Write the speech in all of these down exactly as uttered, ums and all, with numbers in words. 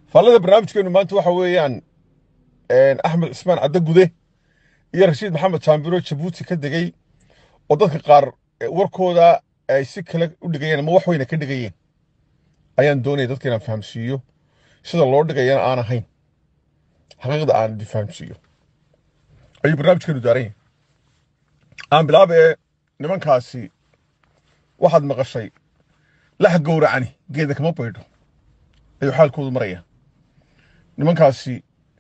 فالله برنامجكم ما أنتوا حويان أحمد عثمان عبد الجودة يا رشيد محمد شامبيرو شبوتي كده جاي وضدك قار وركودا أي سكة ودقيقة ما وحوينا كده جايين أيان دوني ضدك أنا فهم شيء شذا اللورد جايين أنا هين حقيقة أنا دي فهم شيء أي برنامج كانوا دارين أنا بلعب إيه نمان كاسي واحد مغشي لا حق جورا عني جيدك ما بيدو أي حال كود مريا نمان كاسي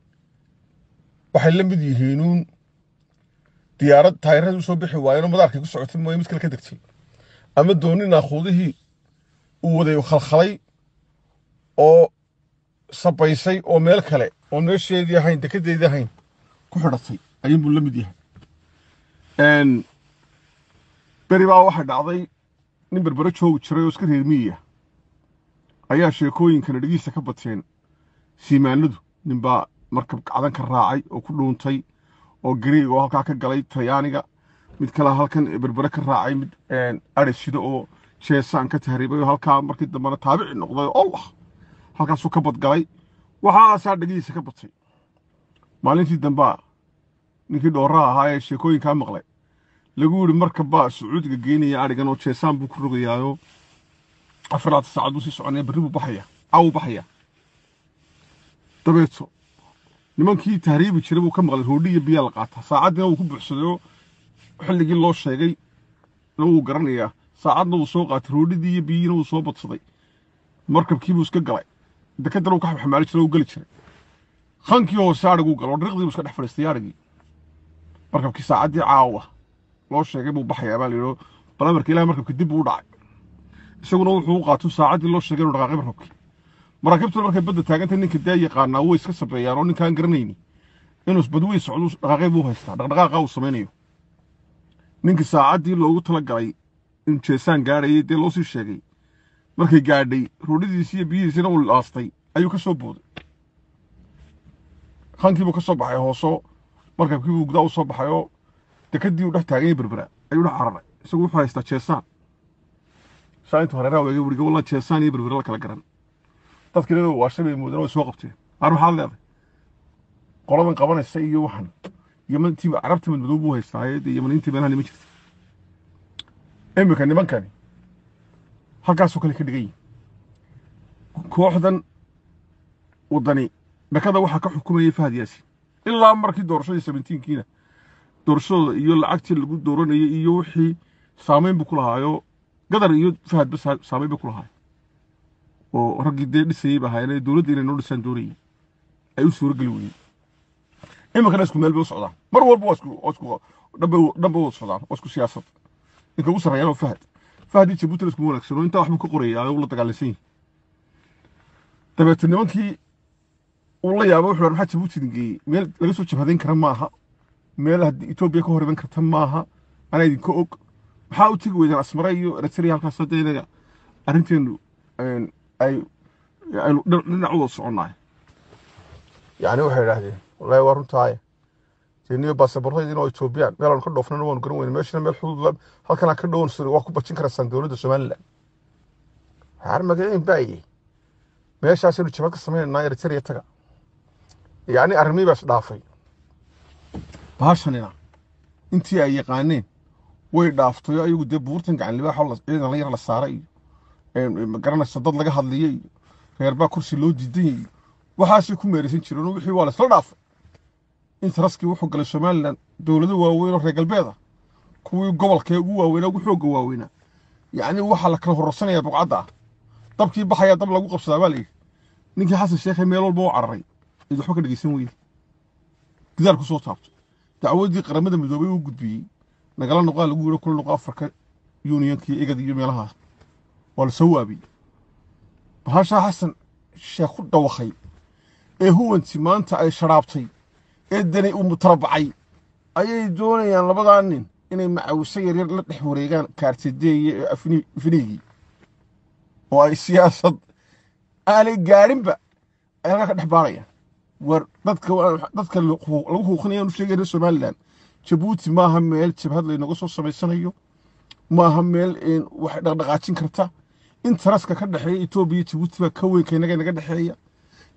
وحلم بدي هينون ديارات تايرات وسو بخي واينو مداركي ku socotay mooy mid kale ka degtay ama doonina qoodihii uu waday khalkhalay oo sabaysay oo meel kale oo meesheedii ahayn dekedeedii ahayn ku xidhatay ayuu buu la mid yahay een bari baa waxa dhacday nin berbera joog jiray oo iska reer miyiga ayaa sheekooyinkan dhigiisa ka bateen siimaanadu nin baa markab cadan ka raacay oo ku dhuuntay oo gariig oo halka ka galay Talyaaniga mid kale halkan berbera ka raacay mid een arishida oo jeesaan ka tahriibay halka markii dambana taabici noqday Allah halkaas uu ka badgalay waxa saa dhigiisa ka batay maalintii dambe ninkii dooraha ahaa ee sheekooyinka maqlay lagu yiri markab baa Sacuudiga geenaya arigan oo jeesaan buu ku rogayaayo afraad saacad uu si soconay berri buu baxaya aw baxaya dabeeto nimankii tahriibi jiray buu ka maqlay roodhiyo biyo la qaata saacadna uu ku buuxsaday xilligii loo sheegay inuu garanaya saacadna uu soo qaatay roodhidii iyo biyina uu soo badsaday markabkii buu iska galay dekedana uu ka xamaali jiray uu gali jiray khankii oo saarigu galo dhaqdii uu iska dhex fadhiistay arigii markabkii saacadii caawa loo sheegay buu baxaya baa leeyo bal markii ilaa markabkii dib u dhacay isaguna wuxuu qaato saacadii loo sheegay inuu dhaqaaqay markabkii markabtu markay badda taagantay ninka daa yaqaana way iska sabeeyaan oo ninkaan garanayni inuu badway socdo dhaqaaqay buu haystaa dhaqdhaqaaqa uu sameeyo ninka saacadii loogu tala galay in jeesaan gaarayay dee loo sii sheegay markay gaadhay roodhidiisii iyo biyihiisina uu laastay ayuu ka soo booday khankii buu ka soo baxay hooso markabkii buu gudaa u soo baxay oo dekadii uu dhex taagay berbera ayuu dhex cararay isagu wuxuu haystaa jeesaan saayinta horeeraa weegay wuriga wallah jeesaan iyo berbera la kala garan dadkii leedo waa shabay muudana way soo qabteen ar waxaa leedahay qoladan qabanaysa iyo waxan yamantii carabta mid madow buu haystaa ee yamaniintii meelaha nima jirta imika nimankani halkaasoo kale ka dhigay kooxdan wadani dhakada waxa ka xukumayay Fahad Yaasin ilaa markii doorashadii seventeen-kiina doorashada iyo lacagtii lagu dooranayay iyo wixii saameyn buu ku lahaayo gadar iyo Fahad bas saameyn buu ku lahaayo oo ragii dee dhisayay baa hayay dawladda inay noo dhisaan doonayay ay u suura gali weeyeen imika isku meel bay u socdaan mar walba waa isku isku dhanba dhanba u socdaan waa isku siyaasad inka ugu sarreeyay Fahad Fahad Djibouti isku wanaagsan oo inta wax ku qorayaa oo la dagaalansan dabeetana nimankii uu la yaabo wuxuu maxaa Djibouti dhigay meel laga soo jabhadeyn kara maaha meel hadii Ethiopia ka horiban karta maaha ana idin ka og maxaa u tigi weydaan Asmara iyo Eritrea halkaas sadeeynaga arinteenu ay ay dhinac u soconaay yani waxay yiraahdeen wallahi waa runtaay tiniyo baasaboorada inoo Ethiopia meel aan ka dhoofnana waan garan weyn meeshana meel xuduud halkan ka dhown soo wax ku bajin karaysan dawladda Soomaaliland har magaciin baayay meeshaas inuu jabka sameeyay Eritrea taga يعني أرمي بس دافي باشننا أنتي أي قانين ويدافتو يا يو دبورتن عن اللي بحول إيه اللي يرى الساري قرنا الصدد لقى هذي غير با كرسي لو جدي وحاسيكم ميرسين شيرونو وحي ولا صداف أنت راسكي وحق للشمال دولة واوين ورجال بيضة كوي قبل كي واوين أو حق واوين يعني وحلا كره الرسنة يا بقعدة طب كي بحياة طب لو قبص بالي نيجي حاسس الشيخ ميلو البو عري إذا حكى دقيسين وين كذا لكو صوت صارت تعودي قرمدا مدوبي وجدبي نقال نقال لقول كل نقاط أفريقيا يونيون كي إيجاد يوم يلها ولا سوابي بهاشا حسن الشيخ الدوخي إيه هو أنت ما أنت أي شرابتي إيه الدنيا ومتربعي أي دوني يعني لبضع عنين إني مع وسير يرلق حوريجان كارتدي أفني فنيجي وأي سياسة أنا قارن بقى أنا قاعد حبارية ودadka dadka lagu xuqinayo inuu sheegay Soomaaliland Djibouti ma aha meel jabhad la inaga soo sameysanayo ma aha meel in wax dhaqdhaqaajin karta intaraska ka dhaxeeya Ethiopia Djibouti ba ka weyn keenaga naga dhaxeeya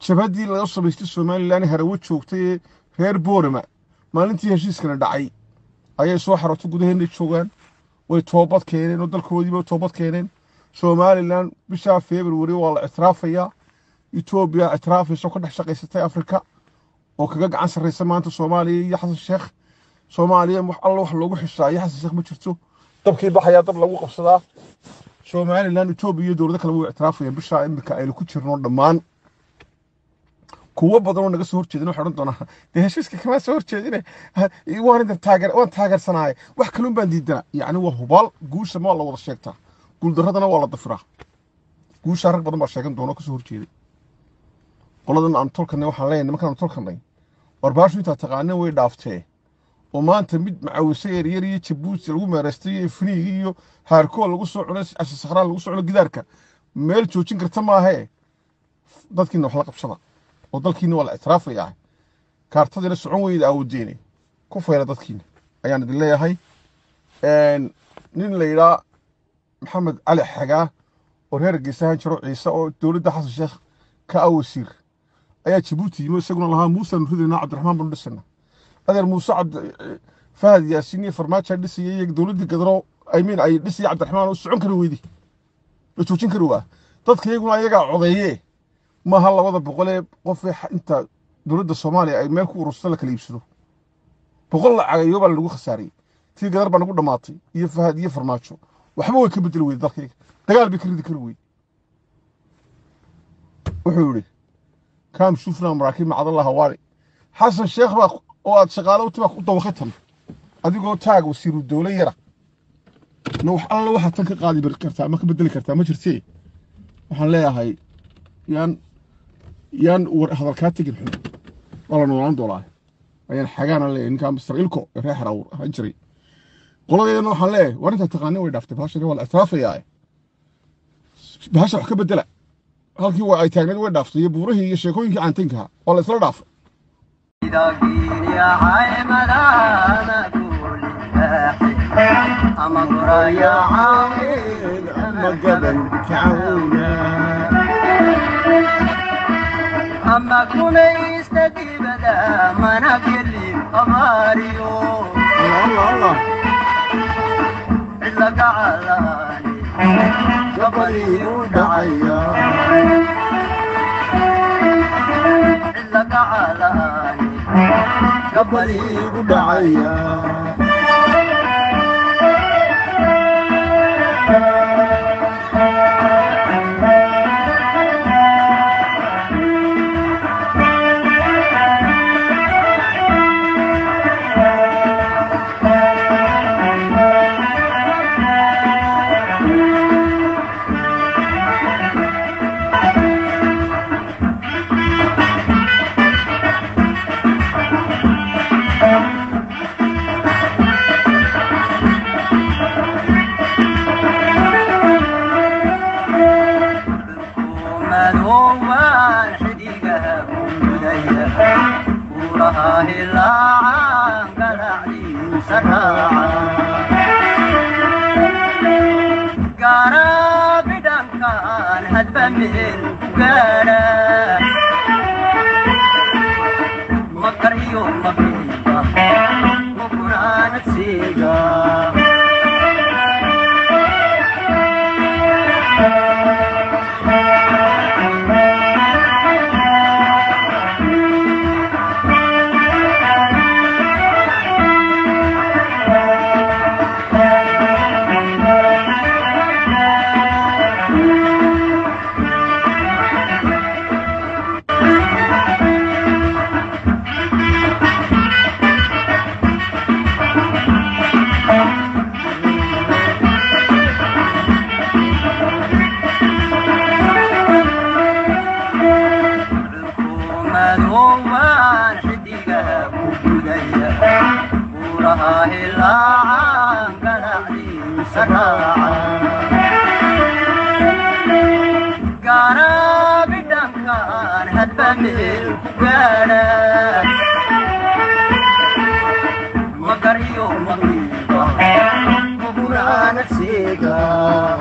jabhadii laga samaystay Somaliland harawo joogtay reer Boorama maalintii heshiiskana dhacay ayay soo xarooto gudaheena joogaan way toobad keeneen oo dalkoodii bay toobad keeneen Somaliland bisha February waa la ictiraafaya Ethiopia ictiraafayso ka dhex shaqaysatay Afrika oo kaga gacan sarreysa maanta Soomaaliya iyo Xasan Sheekh Soomaaliya wax alla wax loogu xishaayo Xasan Sheekh ma jirto dabkii baxaya dab lagu qabsadaa Somaliland Ethiopia iyo dowladda kale way ictiraafayaan bisha imika ay ku jirno dhamaan kuwa badan oo naga soo horjeedin waxa oran doona de heshiiska kama soo horjeedin waan inta taageer waan taageersanaay wax kale baan diidana yaani waa hubaal guusha ma la wada sheegtaa guul daradana waa la dafiraa guusha rag badan baa sheegan doona ka soo horjeeday qoladan aan tolkana waxaan leenahay markaan tolkanay warbaashu inta taqaanay way dhaaftay oo maanta mid macawisay yar yar iyo Djibouti lagu meeraystay Afriigi iyo Harko lagu soo cunay Asas Saxraan lagu soo cunay gidaarka meel joojin karta ma aha dadkiina wax la qabsada oo dalkiina wala ictiraafaya kaartadina socon weyda awoodeenay ku fayla dadkiina ayaan idin leeyahay een nin la yiraahdo Maxamed Ali Xagaa oo reer Geesahan jiro Ciise oo dawladda Xasan Sheekh ka awsiir ayaa Djibouti iyo isaguna lahaa Muuse Nuurdina Cabdiraxmaan bin Dhisna adeer Muuse Cabd Fahad Yaasiin farmaajo dhisiyay dawladda gadro aymiin ay dhisiyay Cabdiraxmaan oo socon karo weydii la joojin karo waa dadkayguna ayaga codeeyay ما هلا وضع بقولي قف أنت دولة الصومالية أي مالك ورسالة كليبسلو بقول على يوبا اللي خساري في قدر بنقول دماطي يفهد يفرماتشو وحبوا يكبد الويد دقيق تقال بكري ذكر الويد وحوري كان شوفنا مراكب مع الله هواري حسن الشيخ بقى وقت شغاله وتبقى خطة وختم أديكوا تاج وسيروا الدولة يرى نوح الله واحد تنك قاضي بالكرتة ما كبد الكرتة ما شرتي وحنلاقيها هاي يان يان ور هذا الكاتب الحين والله نوران دولار أيان حاجانا اللي إن كان بستغلكوا ريح راور هنجري قولوا إنه حلاه وأنت تقاني ويدفت بهاش اللي هو الأطراف ياي بهاش حكي بدلا هالكي هو أيتاني ويدفت يبوره يشيكون عن تنكها ولا صار دافع إذا كين يا عايم لا نقول أما قرا يا عامل أما قبل تعاونا أما كوني يستجيب ذا ما نكلي أماريو الله الله إلا قعلاني قبلي ودعيا إلا قعلاني قبلي ودعيا مقريو مقريبا مقرانة سيقا